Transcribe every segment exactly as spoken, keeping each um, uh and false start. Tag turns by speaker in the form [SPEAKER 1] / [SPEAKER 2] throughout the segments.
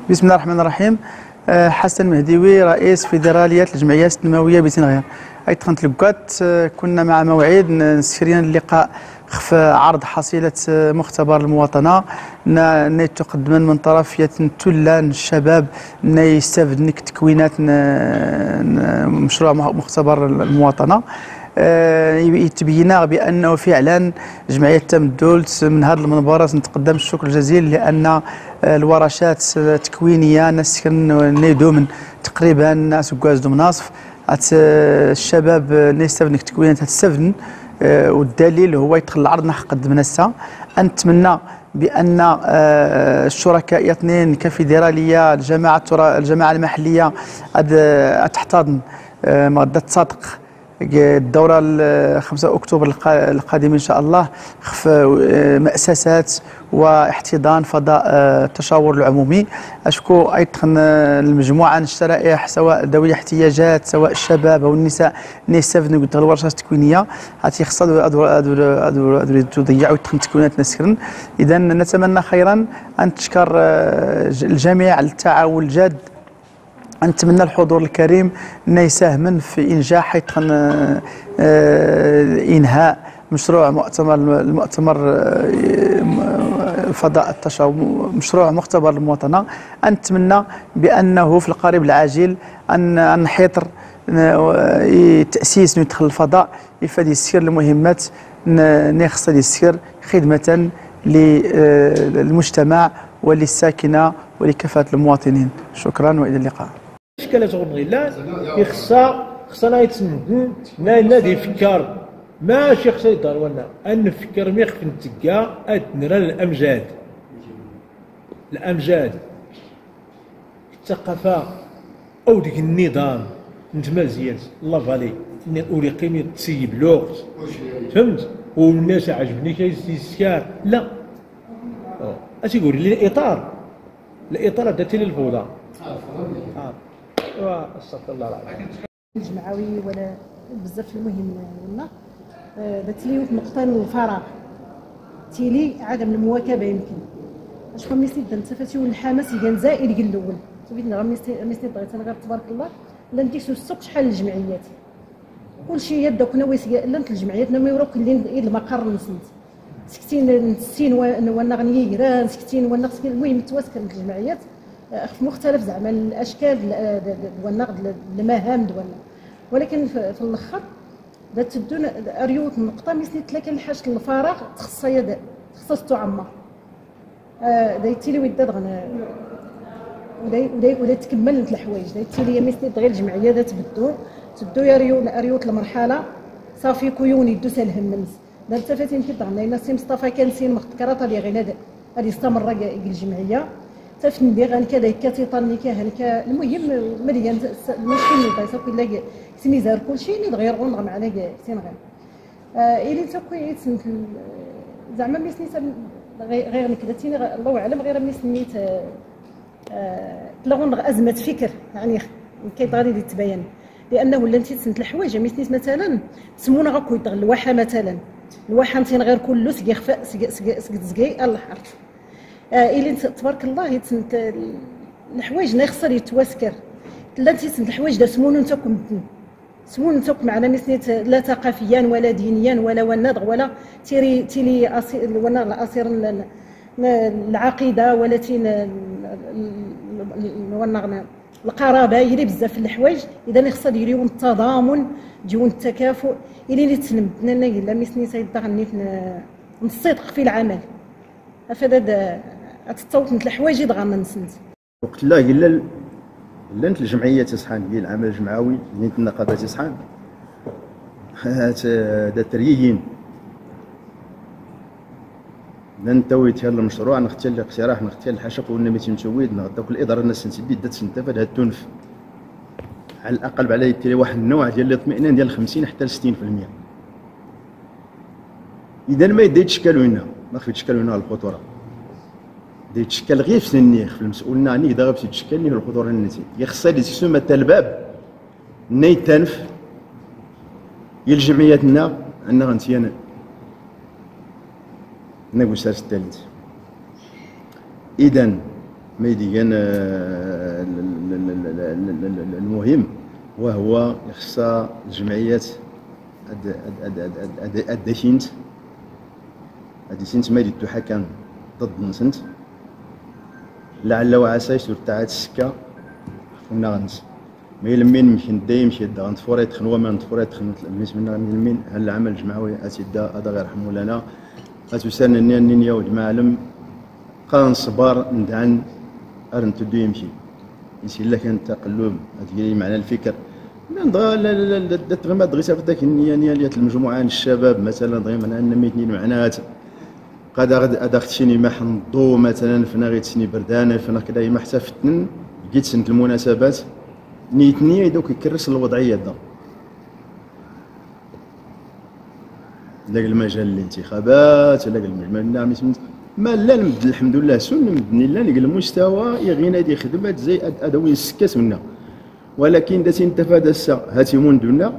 [SPEAKER 1] بسم الله الرحمن الرحيم. حسن مهديوي رئيس فيدرالية الجمعيات التنموية بتنغير. أيت خنت لبكات كنا مع موعد نسيرين اللقاء خف عرض حصيلة مختبر المواطنة نا تقدم من طرف يتنتلان الشباب نا يستفد نك تكوينات مشروع مختبر المواطنة. يتبين بانه فعلا جمعيه تمدول من هذا المنبر نتقدم الشكر الجزيل لان الورشات التكوينيه ناس نيدو من تقريبا ناس كواز دوم ناصف الشباب نستفد نك تكوينات تستفدن، والدليل هو يدخل العرض نحن قدمنا الساعه. نتمنى بان الشركاء اثنين كفيدراليه الجماعه الجماعه المحليه تحتضن ماده تصادق الدورة خمسة أكتوبر القادم إن شاء الله خف مؤسسات واحتضان فضاء التشاور العمومي. أشكو أيضا المجموعة عن الشرائح سواء ذوي الاحتياجات سواء الشباب أو النساء نستفدوا من الورشات التكوينية هاتي خصها تضيعوا تكوينات نسكرن. إذا نتمنى خيرا أن تشكر الجميع على التعاون الجاد. نتمنى الحضور الكريم أن يساهم في إنجاح إنهاء مشروع مؤتمر المؤتمر فضاء التشاور مشروع مختبر المواطنة. نتمنى بأنه في القريب العاجل أن نحيطر تأسيس ندخل الفضاء يفادي يسير المهمات نخص يسير خدمة للمجتمع وللساكنة ولكافة المواطنين. شكرا وإلى اللقاء.
[SPEAKER 2] اشكالات غنغيلان يخصها خصنا يتسمدن نادي فكر ماشي خصها يدار ولا ان نفكر ميخ في نتكا ادنرا الامجاد الامجاد الثقافه او ديك النظام نتمازيات الله فالي اوري قيمه تسيب الوقت فهمت والناس عجبني كيستسكار لا اش يقول لي الاطار الاطار هذا تيلي الفوضى اه استغفر الله العظيم.
[SPEAKER 3] الجمعوي ولا بزاف المهم لنا بات لي نقطه الفراغ تيلي عدم المواكبه يمكن اشكون ميسي دنت والحماس كان زائد قال الاول تبيت غير ميسي ميسي بغيت غير تبارك الله لا نديسو السوق شحال الجمعيات كلشي يدك نويس لا الجمعيات ما يوروك اللي المقر نسنت سكتين نسين وانا غنييران سكتين وانا المهم تواسكن الجمعيات في مختلف زعما الاشكال والنقد المهام دولنا، ولكن في الاخر دا تدون ريوت النقطه ميسنيت لك الحاجه الفراغ تخصها تخصص تعمر دا يتيلي وداد غنا ودا ودا تكمل الحوايج دا يتيلي ميسنيت غير الجمعيه دا تبدو تبدو يا ريوت ريوت المرحله صافي كيون يدوس الهمنس دا التفاتين كي ضغنا لنا سي مصطفى كان سين مختكرات اللي غير هذه استمر الجمعيه تفن بي غان كذا كتيطاني كاهن كا المهم مليان ماشي ني بايسا كل سمي زار كلشي ني غير غون معنا سين غير الي تا كويس زعما مي سنيت غير كذا تيني الله اعلم غير مي سميت تلاغون ازمه فكر يعني كيطغالي تبين لانه ولا انت تسنت الحوايج مي سنيت مثلا تسمونا غاكو يطغ الواحه مثلا الواحه انت غير كله سقي خفاء سقي سقي سقي الله عرف إلي تبارك الله يتسنت الحوايج ناخصر يتواسكر لا تيسنت الحوايج دا سمون نتاكم سمون نتاكم معنا مسنيت لا ثقافيا ولا دينيا ولا ونادغ ولا تيري تيلي أصير ونا الأصير العقيدة ولا تين ونغنا القرابة يلي بزاف الحوايج إذا نخصر يريون التضامن جيون التكافؤ إلي نتسلم بنا لا مسنيت يدغني نصدق في العمل افاد تتصوت نت الحوايج يدغنا نسنت
[SPEAKER 4] وقت لا قال لنت الجمعيه تسحان ديال العمل الجمعوي نت النقابه تسحان هات دا تريين ننتويت يلا المشروع نختار الاقتراح نختار الحشق ولنا ميتين تويد نغداك الاداره الناس نسدي دات سنتفاد هاد التنف على الاقل على يتري واحد النوع ديال الاطمئنان ديال خمسين حتى ل ستين بالمئة. اذا ما يدي يتشكلوا هنا ما خفي يتشكلوا هنا الخطوره دي يتشكل غير في سنيخ في المسؤولنا عني دابا باش يتشكل لي الخطوره النتي يخصها لي تسمى حتى الباب ني تنف يا الجمعياتنا عندنا غنتيان نقول سارس الثالث. اذا ميديان المهم وهو يخص الجمعيات الداشينت الداشينت ما يدو حكم ضد نسنت لعل وعسى يسور تاع السكه كنا غنس ما يلمين يمكن دا يمشي دا غنتفوري تخنوا ما نتفوري تخنوا ميس منا يلمين هل العمل الجمعوي اسيدا هذا غير رحمه لنا اتسان ني يا ولد معلم قان صبر ندعن ارن تدو يمشي يمشي الا كان تقلب هذه معنى الفكر لا لا لا لا تغمى دغيا ذاك النيه نيه المجموعه الشباب مثلا دغيا معنا ميتنين معنات قد هذا شيني ما حنضو مثلا فينا غير تسني بردانه فينا كذا ما حتى فتن لقيت سنه المناسبات نيتني دوك يكرس الوضعيه دا لاق المجال الانتخابات لاق المجال نعم ما لا نبدل الحمد لله سن مبني لا نلقى المستوى يغينا دي خدمات زي ادوي السكاس منا ولكن دا تنتفادى السا هاتي من دونا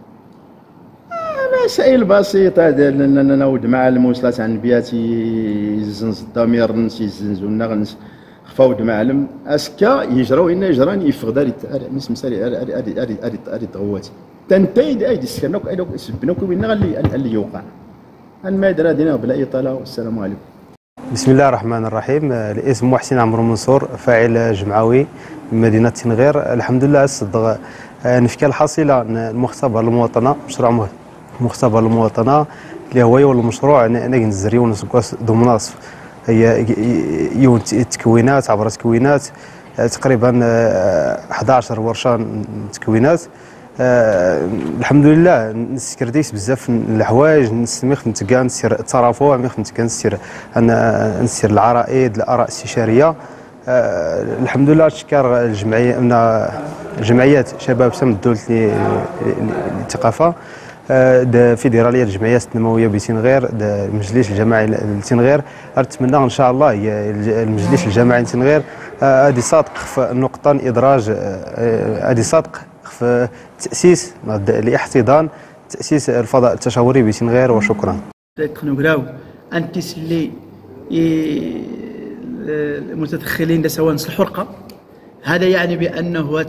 [SPEAKER 4] مسائل بسيطه ديال نعود مع المواصلات عن بياتي زنز الضمير نسي زنزونا غنس خفاود معلم اسكا يجراو ان يجران يفقد هذه مس مسالي هذه هذه هذه تغوات تنتهي ايدي السكنوك ايدوك سبنوك وين اللي اللي يوقع المادره دينا بلا اطاله والسلام عليكم.
[SPEAKER 5] بسم الله الرحمن الرحيم. الاسم محسن عمرو منصور فاعل جمعوي من مدينه تنغير. الحمد لله الصدق نفكى الحاصله المختبر المواطنه مشروع مختبر المواطنه اللي هو يولي المشروع نقن الزريون ونسقاس دومناصف هي يون تكوينات عبر تكوينات تقريبا أحد عشر ورشه تكوينات. أه الحمد لله نسكرديس بزاف الحوايج نسميخ نتكا نسير الترافع ميخ نتكا نسير انا نسير العرائض الاراء الاستشاريه. أه الحمد لله شكر الجمعيه من جمعيات شباب سم الدولة للثقافه أه فيدراليه الجمعيات التنمويه بتنغير المجلس الجماعي لتنغير. نتمنى ان شاء الله المجلس الجماعي لتنغير هذه صادق في النقطه ادراج هذه صادق في تأسيس لاحتضان تأسيس الفضاء التشاوري بتنغير. وشكرا.
[SPEAKER 1] كنقراو انت اللي المتدخلين سواء الحرقه هذا يعني بانه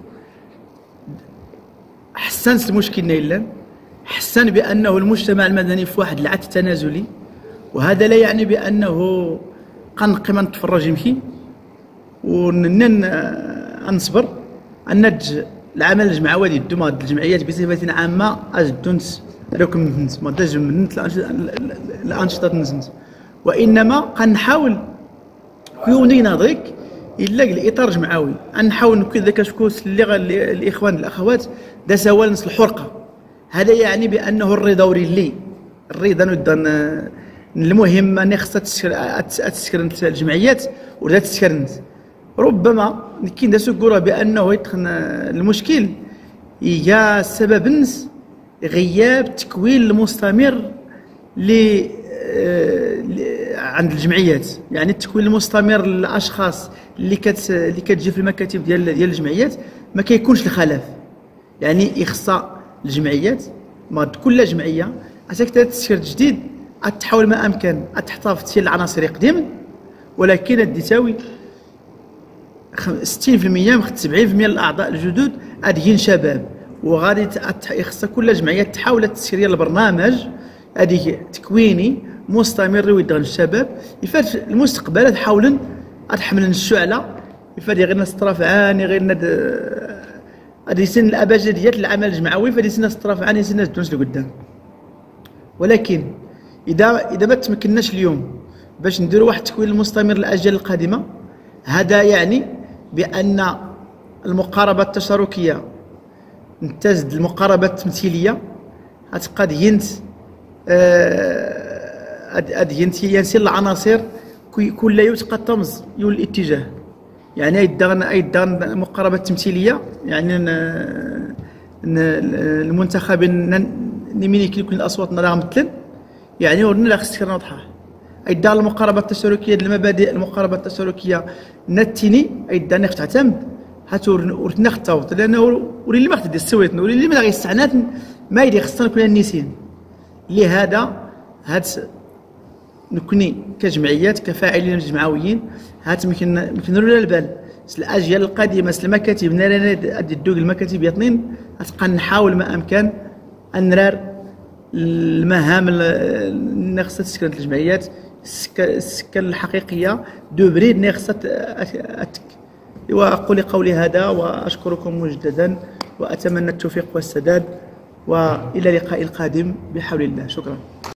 [SPEAKER 1] حسنت المشكل نيلا حسن بانه المجتمع المدني في واحد العد تنازلي وهذا لا يعني بانه قنقي ما نتفرج يمشي ونن نصبر النج العمل الجمعوي ديال الدوما الجمعيات بصفه عامه اجدنت لكم ما داج من الانشطه نزنت وانما قنحاول كوني ناضيك الا الاطار جمعوي نحاول نكون ذاك شكوس اللي الاخوان الاخوات دا سوا نص الحرقه هذا يعني بانه الرضا وريلي الرضا نود المهم ان خصها تسكر الجمعيات ولا تسكرنت ربما كاين ناس يقولوا بانه يدخل المشكل هي سبب نس غياب التكوين المستمر ل عند الجمعيات يعني التكوين المستمر للاشخاص اللي كت اللي كتجي في المكاتب ديال ديال الجمعيات ما كيكونش الخلاف يعني يخصها الجمعيات ما كل جمعيه اسكت تسير جديد تحاول ما امكن تحتفظ فيه العناصر قديما ولكن الديتاوي ستين بالمئة من سبعين بالمئة الاعضاء الجدد هادين شباب وغادي يخص كل جمعيه تحاول تسير البرنامج هذه تكويني مستمر ويدغن الشباب يفات المستقبل تحاول تحمل الشعله يفات غير ناس طرف عاني غير ند هذه سن الابجديات العمل الجمعوي فهذه سن طرف عاني سن الدنس لقدام ولكن اذا اذا ما تمكناش اليوم باش نديروا واحد التكوين المستمر للاجيال القادمه هذا يعني بان المقاربه التشاركيه نتزد المقاربه التمثيليه غتبقى ينت هاد ينت ينسير العناصر كل يوم تبقى تمز يول الاتجاه يعني ايضا ايضا المقاربه التمثيليه يعني المنتخبين نميني كل الاصوات نراها مثلا يعني ورنا لا خصك واضحه ايضا المقاربه التشاركيه ديال المبادئ المقاربه التشاركيه نتيني ايضا نخت تعتمد هاتور ورتنا خطاوط لانه ولي ما خدي السويت ولي اللي ما غيستعنات ما يدي خصنا كلنا نيسين لهذا هاد نكوني كجمعيات كفاعلين جمعويين هات يمكن يمكن نرى البال الاجيال القادمه المكاتب نرى ادي الدوق المكاتب يطنين غتبقى نحاول ما امكن ان نرى المهام اللي خصها تسكن الجمعيات السكن الحقيقيه دو بريد اللي خصها اتك. واقول قولي هذا واشكركم مجددا واتمنى التوفيق والسداد والى اللقاء القادم بحول الله. شكرا.